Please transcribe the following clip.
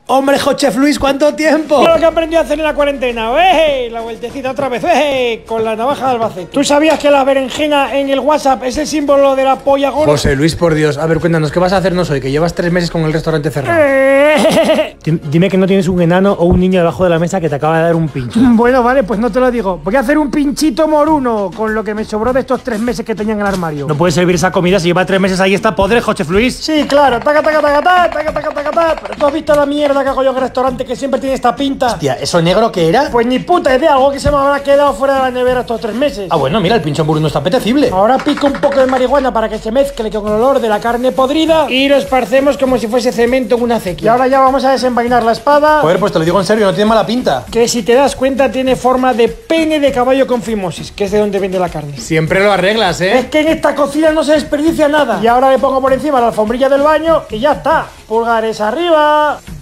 Hombre, Chef Luis, ¿cuánto tiempo? Lo que aprendí a hacer en la cuarentena, la vueltecita otra vez, con la navaja de Albacete. ¿Tú sabías que la berenjena en el WhatsApp es el símbolo de la polla gorda? José Luis, por Dios, a ver, cuéntanos, ¿qué vas a hacernos hoy? Que llevas 3 meses con el restaurante cerrado. Dime que no tienes un enano o un niño debajo de la mesa que te acaba de dar un pincho. Bueno, vale, pues no te lo digo. Voy a hacer un pinchito moruno con lo que me sobró de estos 3 meses que tenía en el armario. No puede servir esa comida si lleva 3 meses ahí, está podre, Chef Luis. Sí, claro, taca. Pero tú has visto la mierda que hago yo en el restaurante que siempre tiene esta pinta. Hostia, ¿eso negro qué era? Pues ni puta idea, algo que se me habrá quedado fuera de la nevera estos 3 meses. Ah, bueno, mira, el pincho moruno está apetecible. Ahora pico un poco de marihuana para que se mezcle con el olor de la carne podrida y lo esparcemos como si fuese cemento en una acequia. Y ahora ya vamos a desenvainar la espada. Joder, pues te lo digo en serio, no tiene mala pinta. Que si te das cuenta tiene forma de pene de caballo con fimosis, que es de donde vende la carne. Siempre lo arreglas, Es que en esta cocina no se desperdicia nada. Y ahora le pongo por encima la alfombrilla del baño y ya está. Pulgares arriba.